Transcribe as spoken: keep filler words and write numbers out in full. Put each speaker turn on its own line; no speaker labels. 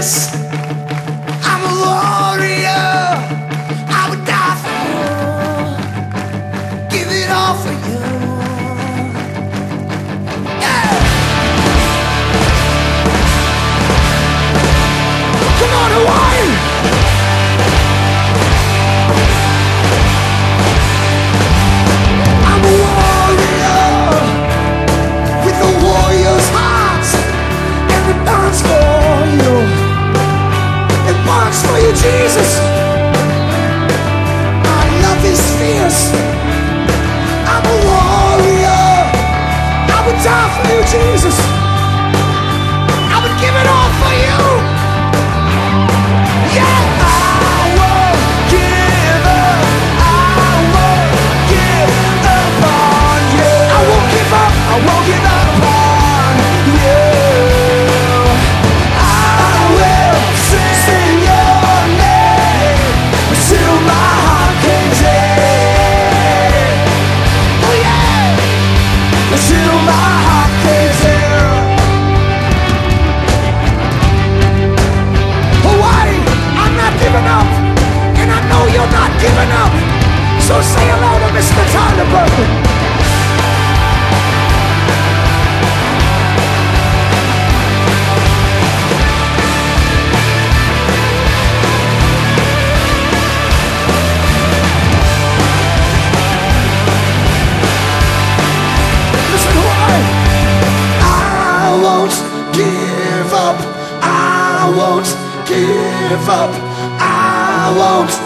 Jesus. I'm a warrior. I would die for you. Give it all for you. Yeah. Come on, Hawaii. For you, Jesus. Our love is fierce. I'm a warrior. I would die for you, Jesus. I would give it all for you. Yeah. I won't give up. I won't give up on you. I won't give up. I won't give up on you. I will sing your name till my heart can take. Oh yeah, till my heart can take. Hawaii, I'm not giving up, and I know you're not giving up. So say hello to Mister Tyler Burton. Give up, I won't give up, I won't